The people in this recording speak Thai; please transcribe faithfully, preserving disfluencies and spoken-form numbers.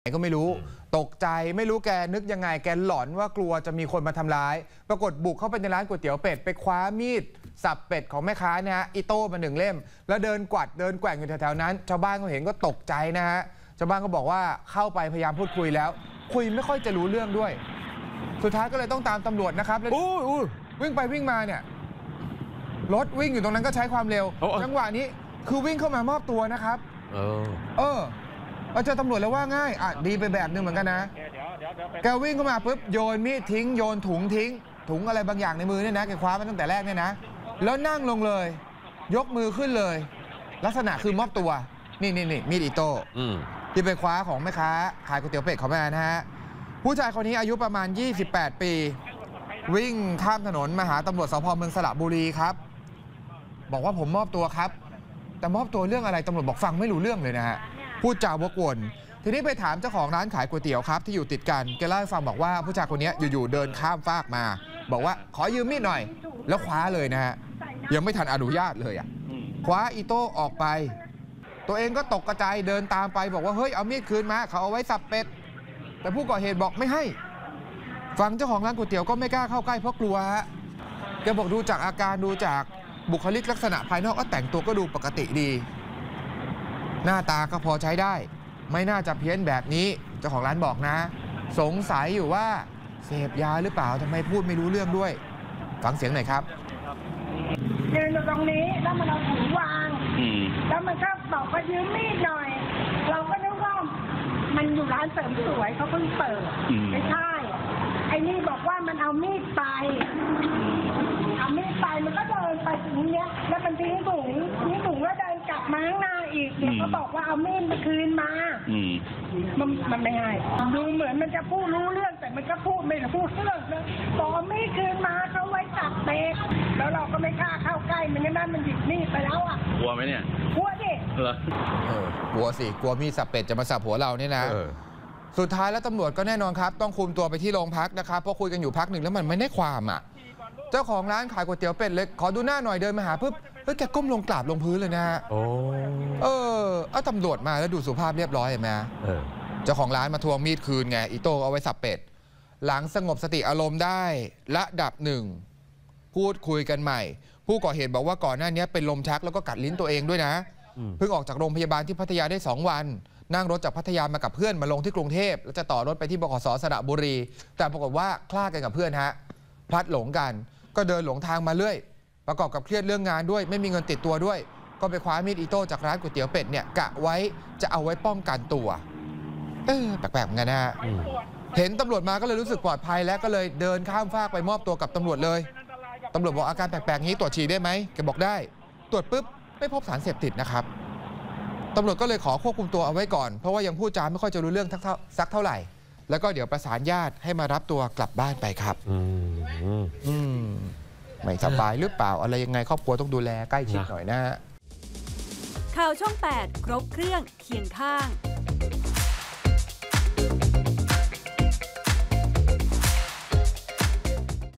ก็ไม่รู้ตกใจไม่รู้แกนึกยังไงแกหลอนว่ากลัวจะมีคนมาทำร้ายปรากฏบุกเข้าไปในร้านก๋วยเตี๋ยวเป็ดไปคว้ามีดสับเป็ดของแม่ค้าเนี่ยฮะอีโต้มาหนึ่งเล่มแล้วเดินกวัดเดินแกว่งอยู่แถวๆนั้นชาวบ้านเขาเห็นก็ตกใจนะฮะชาวบ้านก็บอกว่าเข้าไปพยายามพูดคุยแล้วคุยไม่ค่อยจะรู้เรื่องด้วยสุดท้ายก็เลยต้องตามตำรวจนะครับแล้ววิ่งไปวิ่งมาเนี่ยรถวิ่งอยู่ตรงนั้นก็ใช้ความเร็วจังหวะนี้คือวิ่งเข้ามามอบตัวนะครับเออเออเจอตำรวจแล้วว่าง่ายอ่ะดีไปแบบนึงเหมือนกันนะแกวิ่งเข้ามาปุ๊บโยนมีดทิ้งโยนถุงทิ้งถุงอะไรบางอย่างในมือเนี่ยนะแกคว้ามาตั้งแต่แรกเนี่ยนะแล้วนั่งลงเลยยกมือขึ้นเลยลักษณะคือมอบตัวนี่นี่นี่มีดอิโต้ที่ไปคว้าของแม่ค้าขายก๋วยเตี๋ยวเป็ดเขามานะฮะผู้ชายคนนี้อายุประมาณยี่สิบแปดปีวิ่งข้ามถนนมาหาตำรวจสพเมืองสระบุรีครับบอกว่าผมมอบตัวครับแต่มอบตัวเรื่องอะไรตำรวจบอกฟังไม่รู้เรื่องเลยนะฮะพูดจาวกวนทีนี้ไปถามเจ้าของร้านขายก๋วยเตี๋ยวครับที่อยู่ติดกันแกเล่าให้ฟังบอกว่าผู้ชายคนนี้อยู่ๆเดินข้ามฟากมาบอกว่าขอยืมมีดหน่อยแล้วคว้าเลยนะฮะยังไม่ทันอนุญาตเลยอ่ะคว้าอีโต้ออกไปตัวเองก็ตกกระจายเดินตามไปบอกว่าเฮ้ยเอามีดคืนมาเขาเอาไว้สับเป็ดแต่ผู้ก่อเหตุบอกไม่ให้ฟังเจ้าของร้านก๋วยเตี๋ยวก็ไม่กล้าเข้าใกล้เพราะกลัวฮะแกบอกดูจากอาการดูจากบุคลิกลักษณะภายนอกก็แต่งตัวก็ดูปกติดีหน้าตาก็พอใช้ได้ไม่น่าจะเพี้ยนแบบนี้เจ้าของร้านบอกนะสงสัยอยู่ว่าเสพยาหรือเปล่าทำไมพูดไม่รู้เรื่องด้วยฟังเสียงหน่อยครับยืนอยู่ตรงนี้แล้วมันเอาถุงวางแล้วมันก็บอกว่ายืมมีดหน่อยเราก็นึกว่ามันอยู่ร้านเสริมสวยเขาเพิ่งเปิดไม่ใช่ไอ้นี่บอกว่ามันเอามีดไปเอามีดไปมันก็เดินไปถึงเนี้ยแล้วมันทิ้งถุงทิ้งถุงแล้วเดินกลับมาข้างหน้าอีกเดี๋ยวเขาบอกว่าเอามีดมาคืนมามันมันไม่ให้ดูเหมือนมันจะพูดรู้เรื่องแต่มันก็พูดไม่รู้เรื่องนะบอกเอามีดคืนมาเขาไว้จับเป็ดแล้วเราก็ไม่กล้าเข้าใกล้มันงั้นมันหยิบมีดไปแล้วอ่ะกลัวไหมเนี่ยกลัวดิเหรอเออกลัวสิกลัวมีดสับเป็ดจะมาสับหัวเราเนี่ยนะสุดท้ายแล้วตำรวจก็แน่นอนครับต้องคุมตัวไปที่โรงพักนะครับเพราะคุยกันอยู่พักหนึ่งแล้วมันไม่ได้ความอ่ะเจ้าของร้านขายก๋วยเตี๋ยวเป็ดเลยขอดูหน้าหน่อยเดินมาหาปุ๊บเฮ้ยแกก้มลงกราบลงพื้นเลยนะฮะโอ้เออเอาตำรวจมาแล้วดูสุภาพเรียบร้อยเห็นไหมเจ้าของร้านมาทวงมีดคืนไงอีโต้เอาไว้สับเป็ดหลังสงบสติอารมณ์ได้ระดับหนึ่งพูดคุยกันใหม่ผู้ก่อเหตุบอกว่าก่อนหน้านี้เป็นลมชักแล้วก็กัดลิ้นตัวเองด้วยนะเพิ่งออกจากโรงพยาบาลที่พัทยาได้สองวันนั่งรถจากพัทยามากับเพื่อนมาลงที่กรุงเทพแล้วจะต่อรถไปที่บขส.สระบุรีแต่ปรากฏว่าคลาดกันกับเพื่อนฮะพลัดหลงกันก็เดินหลงทางมาเรื่อยประกอบกับเครียดเรื่องงานด้วยไม่มีเงินติดตัวด้วยก็ไปคว้ามีดอิโต้จากร้านก๋วยเตี๋ยวเป็ดเนี่ยกะไว้จะเอาไว้ป้องกันตัวเออแปลกๆเหมือนกันนะฮะเห็นตำรวจมาก็เลยรู้สึกปลอดภัยแล้วก็เลยเดินข้ามฟากไปมอบตัวกับตำรวจเลยตำรวจบอกอาการแปลกๆนี้ตรวจฉี่ได้ไหมแกบอกได้ตรวจปุ๊บไม่พบสารเสพติดนะครับตำรวจก็เลยขอควบคุมตัวเอาไว้ก่อนเพราะว่ายังพูดจาไม่ค่อยจะรู้เรื่องสักเท่าไหร่แล้วก็เดี๋ยวประสานญาติให้มารับตัวกลับบ้านไปครับอืมไม่สบายหรือเปล่าอะไรยังไงครอบครัวต้องดูแลใกล้ชิดหน่อยนะฮะข่าวช่องแปดครบเครื่องเคียงข้าง